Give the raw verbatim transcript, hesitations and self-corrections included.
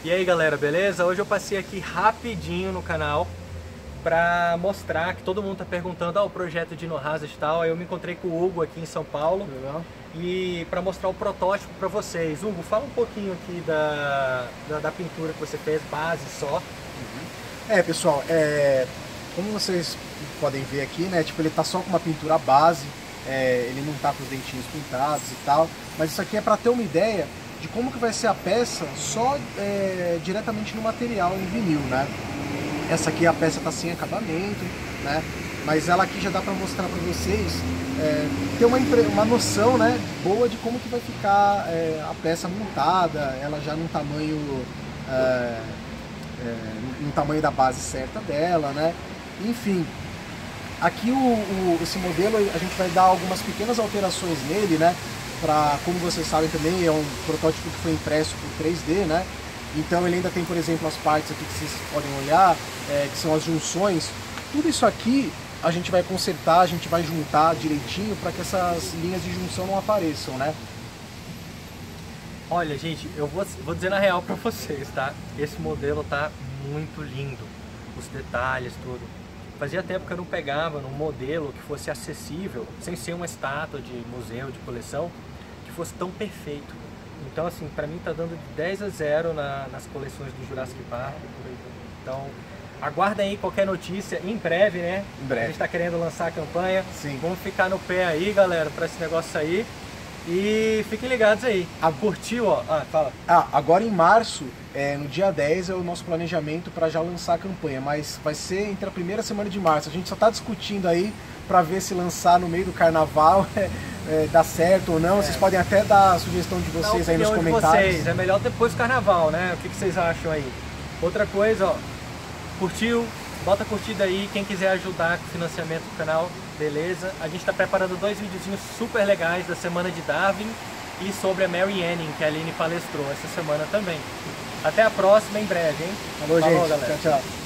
E aí galera, beleza? Hoje eu passei aqui rapidinho no canal pra mostrar que todo mundo tá perguntando ah, o projeto de No Hazard e tal. Aí eu me encontrei com o Hugo aqui em São Paulo. Legal. E para mostrar o protótipo para vocês. Hugo, fala um pouquinho aqui da, da, da pintura que você fez, base só. Uhum. É, pessoal, é, como vocês podem ver aqui, né, tipo, ele tá só com uma pintura base, é, ele não tá com os dentinhos pintados e tal, mas isso aqui é para ter uma ideia de como que vai ser a peça só é, diretamente no material, em vinil, né? Essa aqui a peça tá sem acabamento, né? Mas ela aqui já dá para mostrar para vocês, é, ter uma, uma noção, né, boa de como que vai ficar é, a peça montada, ela já num tamanho, é, é, no tamanho da base certa dela, né? Enfim, aqui o, o, esse modelo a gente vai dar algumas pequenas alterações nele, né? Pra, como vocês sabem também, é um protótipo que foi impresso por três D, né? Então ele ainda tem, por exemplo, as partes aqui que vocês podem olhar, é, que são as junções. Tudo isso aqui a gente vai consertar, a gente vai juntar direitinho para que essas linhas de junção não apareçam, né? Olha, gente, eu vou, vou dizer na real para vocês, tá? Esse modelo tá muito lindo, os detalhes, tudo. Fazia tempo que eu não pegava num modelo que fosse acessível, sem ser uma estátua de museu, de coleção, que fosse tão perfeito. Então, assim, para mim tá dando de dez a zero na, nas coleções do Jurassic Park. Então, aguardem aí qualquer notícia em breve, né? Em breve. A gente tá querendo lançar a campanha. Sim. Vamos ficar no pé aí, galera, para esse negócio sair. E fiquem ligados aí. Ah, curtiu, ó? Ah, fala. Ah, agora em março, é, no dia dez, é o nosso planejamento para já lançar a campanha, mas vai ser entre a primeira semana de março. A gente só está discutindo aí para ver se lançar no meio do carnaval é, é, dá certo ou não. É. Vocês podem até dar a sugestão de vocês aí nos comentários. De vocês. É melhor depois do carnaval, né? O que, que vocês acham aí? Outra coisa, ó, curtiu? Bota a curtida aí, quem quiser ajudar com o financiamento do canal, beleza? A gente está preparando dois videozinhos super legais da semana de Darwin e sobre a Mary Anning, que a Aline palestrou essa semana também. Até a próxima, em breve, hein? Falou, Falou, gente. galera. Tchau, tchau.